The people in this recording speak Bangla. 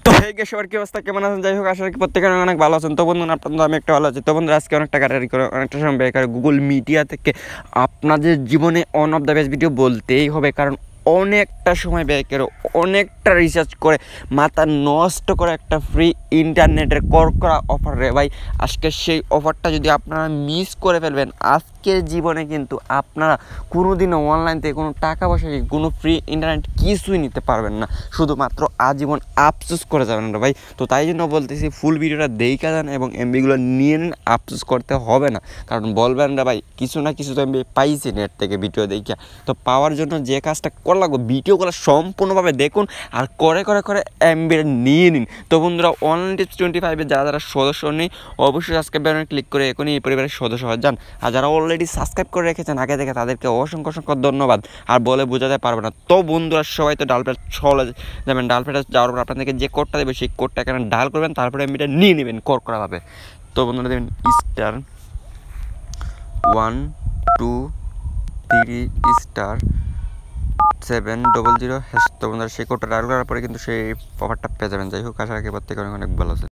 তো এই গে সবার কি অবস্থা, কেমন আছেন? যাই হোক, আশা করি প্রত্যেকের অনেক ভালো আছেন। তো বন্ধুরা, আপনাদের আমি একটা ভালো আছি। তো বন্ধুরা, আজকে অনেক টাকা করে অনেকটা সময় ব্যয় করে গুগল মিডিয়া থেকে আপনাদের জীবনে one of the best video বলতেই হবে, কারণ অনেকটা সময় ব্যয় করে, অনেকটা রিসার্চ করে, মাথা নষ্ট করে একটা ফ্রি ইন্টারনেটের করা অফার রে ভাই। আজকে সেই অফারটা যদি আপনারা মিস করে ফেলবেন, আজকের জীবনে কিন্তু আপনারা কোনোদিনও অনলাইন থেকে কোনো টাকা পয়সা কোনো ফ্রি ইন্টারনেট কিছুই নিতে পারবেন না, শুধুমাত্র আজীবন আফসোস করে যাবেন রে ভাই। তো তাই জন্য বলতেছি, ফুল ভিডিওটা দেখে যান এবং এমবিগুলো নিয়ে নিন, আফসোস করতে হবে না। কারণ বলবেন রে ভাই, কিছু না কিছু তো এমবি পাইছি নেট থেকে ভিডিও দেখে। তো পাওয়ার জন্য যে কাজটা করা লাগবে, ভিডিওগুলো সম্পূর্ণভাবে দেখুন আর করে করে করে এমবিটা নিয়ে নিন। তো বন্ধুরা, অনলাইন টিপস 25-এ যারা যারা সদস্য নেই, অবশ্যই সাবস্ক্রাইব বাটনে ক্লিক করে এখনই এই পরিবারের সদস্য হয়ে যান। আর যারা অলরেডি সাবস্ক্রাইব করে রেখেছেন আগে থেকে, তাদেরকে অসংখ্য অসংখ্য ধন্যবাদ। আর বলে বোঝাতে পারবে না। তো বন্ধুরা, সবাই তো ডালপ্লেট চলে যাবেন। ডালপ্লেটে যাওয়ার পর আপনাদেরকে যে কোডটা দেবে, সেই কোডটা এখানে ডাল করবেন, তারপরে এমবিটা নিয়ে নেবেন করাভাবে। তো বন্ধুরা, দেবেন স্টার 123*700#। তো বন্ধুরা, সেই কোডটা ডাল করার পরে কিন্তু সেই অফারটা পেয়ে যাবেন। যাই হোক, আশা রাখি প্রত্যেকে অনেক অনেক ভালো আছে।